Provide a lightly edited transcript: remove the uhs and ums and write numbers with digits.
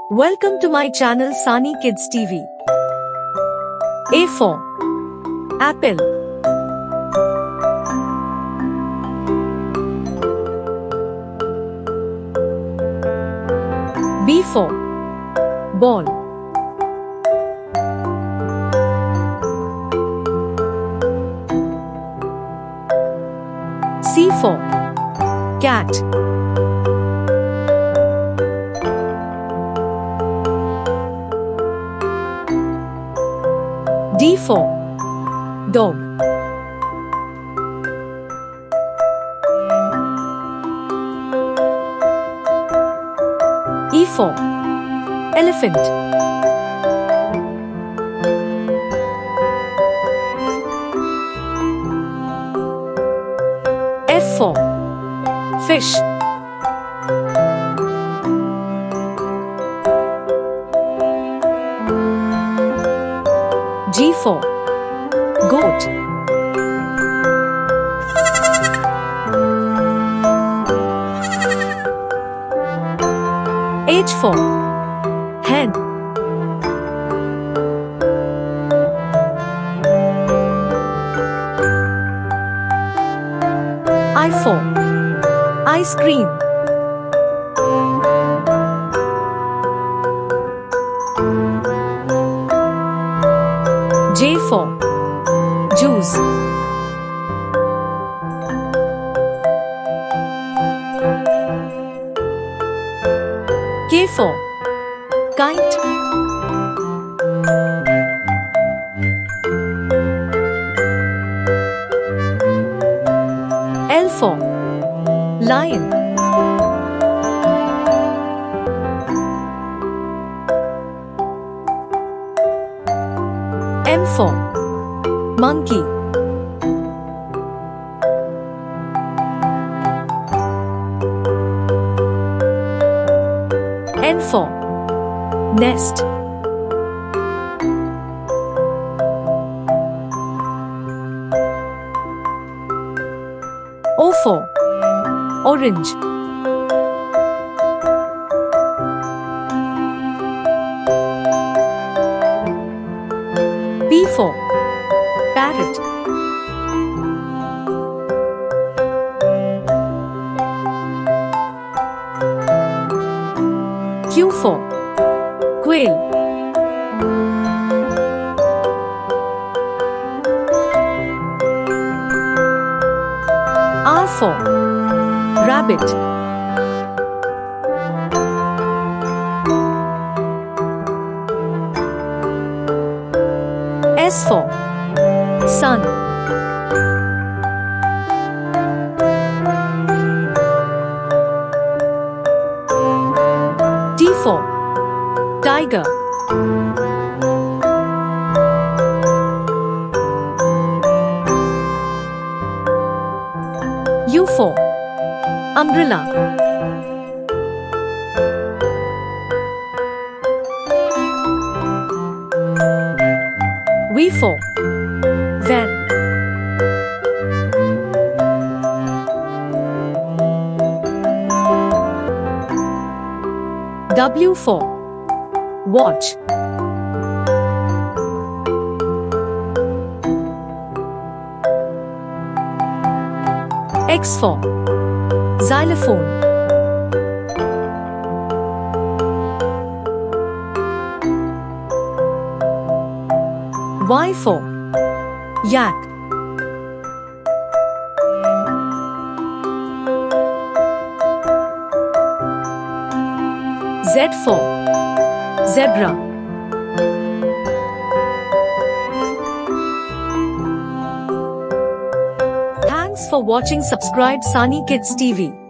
Welcome to my channel Sani Kids TV. A for apple. B for ball. C for cat. D for dog. E for elephant. F for fish. G for goat. H for hen. I for ice cream. J for juice. K for kite. L for lion. M for monkey. N for nest. O for orange. P for parrot. Q for quail. R for rabbit. S for sun. T for tiger. U for umbrella. V for van. W for watch. X for xylophone. Y for yak. Z for zebra. Thanks for watching. Subscribe Sani Kids TV.